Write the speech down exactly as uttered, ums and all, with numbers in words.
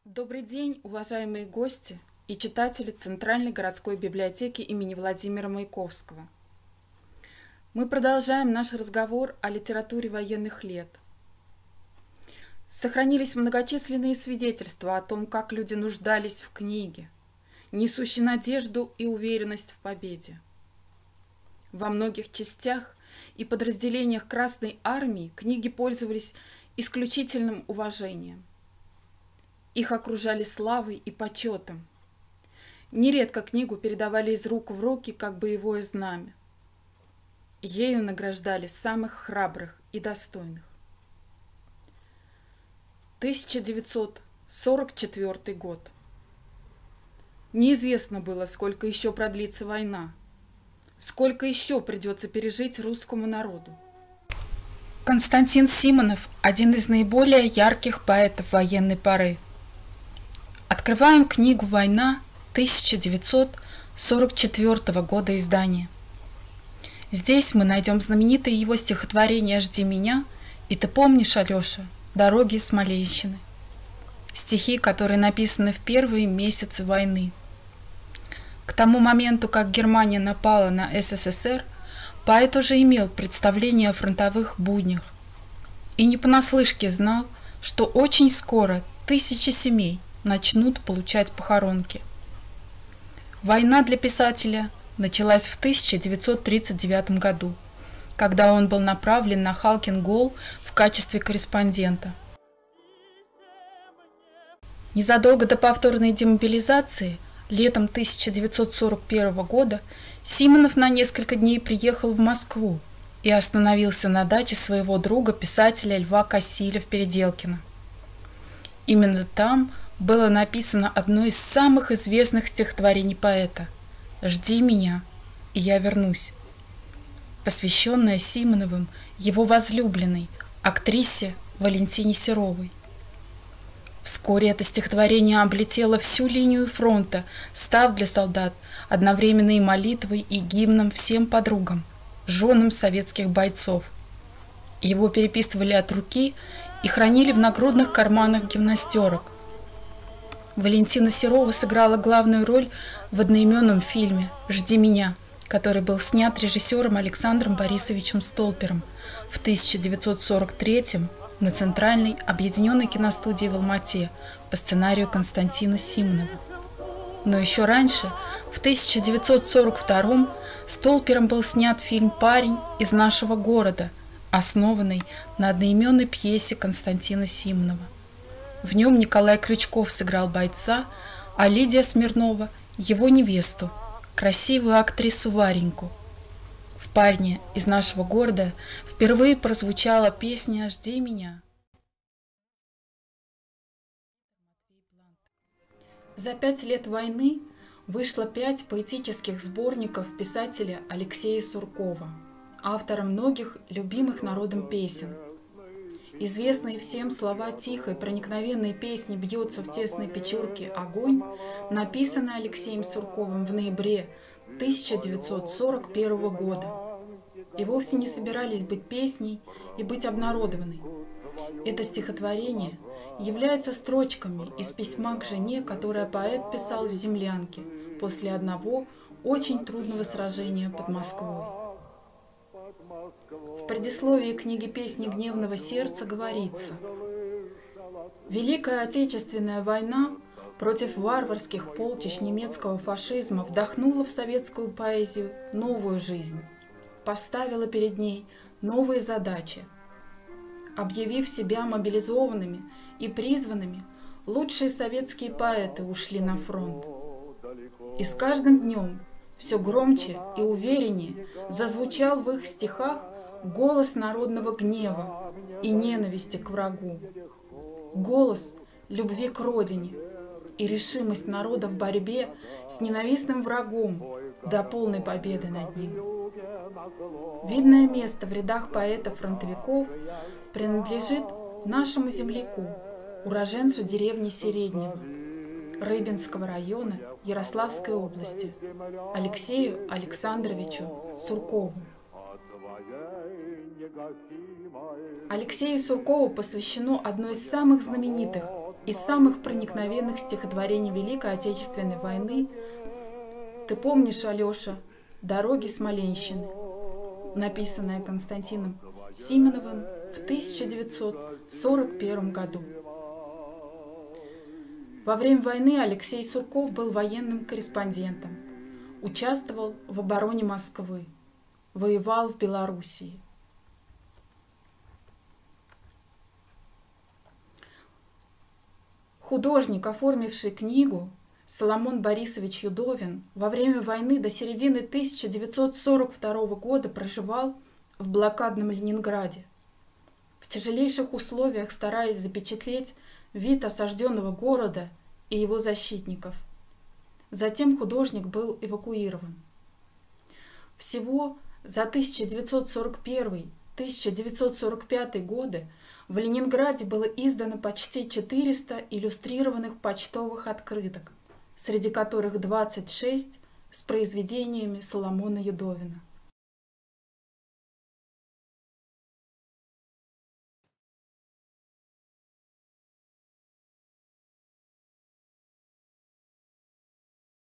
Добрый день, уважаемые гости и читатели Центральной городской библиотеки имени Владимира Маяковского. Мы продолжаем наш разговор о литературе военных лет. Сохранились многочисленные свидетельства о том, как люди нуждались в книге, несущей надежду и уверенность в победе. Во многих частях и подразделениях Красной Армии книги пользовались исключительным уважением. Их окружали славой и почетом. Нередко книгу передавали из рук в руки, как боевое знамя. Ею награждали самых храбрых и достойных. тысяча девятьсот сорок четвёртый год. Неизвестно было, сколько еще продлится война, сколько еще придется пережить русскому народу. Константин Симонов – один из наиболее ярких поэтов военной поры. Открываем книгу «Война» тысяча девятьсот сорок четвёртого года издания. Здесь мы найдем знаменитые его стихотворения «Жди меня» и «Ты помнишь, Алеша, дороги Смоленщины», стихи, которые написаны в первые месяцы войны. К тому моменту, как Германия напала на СССР, поэт уже имел представление о фронтовых буднях и не понаслышке знал, что очень скоро тысячи семей начнут получать похоронки. Война для писателя началась в тысяча девятьсот тридцать девятом году, когда он был направлен на Халкин-Гол в качестве корреспондента. Незадолго до повторной демобилизации, летом тысяча девятьсот сорок первого года, Симонов на несколько дней приехал в Москву и остановился на даче своего друга, писателя Льва Кассиля в Переделкино. Именно там было написано одно из самых известных стихотворений поэта «Жди меня, и я вернусь», посвященное Симоновым его возлюбленной, актрисе Валентине Серовой. Вскоре это стихотворение облетело всю линию фронта, став для солдат одновременно и молитвой, и гимном всем подругам, женам советских бойцов. Его переписывали от руки и хранили в нагрудных карманах гимнастерок. Валентина Серова сыграла главную роль в одноименном фильме «Жди меня», который был снят режиссером Александром Борисовичем Столпером в тысяча девятьсот сорок третьем на Центральной объединенной киностудии в Алмате по сценарию Константина Симонова. Но еще раньше, в тысяча девятьсот сорок втором, Столпером был снят фильм «Парень из нашего города», основанный на одноименной пьесе Константина Симонова. В нем Николай Крючков сыграл бойца, а Лидия Смирнова – его невесту, красивую актрису Вареньку. В «Парне из нашего города» впервые прозвучала песня «Жди меня». За пять лет войны вышло пять поэтических сборников писателя Алексея Суркова, автора многих любимых народом песен. Известные всем слова тихой, проникновенной песни «Бьется в тесной печурке огонь» написаны Алексеем Сурковым в ноябре тысяча девятьсот сорок первого года и вовсе не собирались быть песней и быть обнародованной. Это стихотворение является строчками из письма к жене, которое поэт писал в землянке после одного очень трудного сражения под Москвой. В предисловии книги «Песни гневного сердца» говорится: «Великая Отечественная война против варварских полчищ немецкого фашизма вдохнула в советскую поэзию новую жизнь, поставила перед ней новые задачи. Объявив себя мобилизованными и призванными, лучшие советские поэты ушли на фронт. И с каждым днем все громче и увереннее зазвучал в их стихах голос народного гнева и ненависти к врагу, голос любви к родине и решимость народа в борьбе с ненавистным врагом до полной победы над ним. Видное место в рядах поэтов-фронтовиков принадлежит нашему земляку, уроженцу деревни Середнего, Рыбинского района Ярославской области, Алексею Александровичу Суркову. Алексею Суркову посвящено одно из самых знаменитых из самых проникновенных стихотворений Великой Отечественной войны «Ты помнишь, Алеша, дороги Смоленщины», написанное Константином Симоновым в тысяча девятьсот сорок первом году. Во время войны Алексей Сурков был военным корреспондентом, участвовал в обороне Москвы, воевал в Белоруссии. Художник, оформивший книгу, Соломон Борисович Юдовин, во время войны до середины тысяча девятьсот сорок второго года проживал в блокадном Ленинграде, в тяжелейших условиях стараясь запечатлеть вид осажденного города и его защитников. Затем художник был эвакуирован. Всего за тысяча девятьсот сорок первый — тысяча девятьсот сорок пятый годы в Ленинграде было издано почти четыреста иллюстрированных почтовых открыток, среди которых двадцать шесть с произведениями Соломона Юдовина.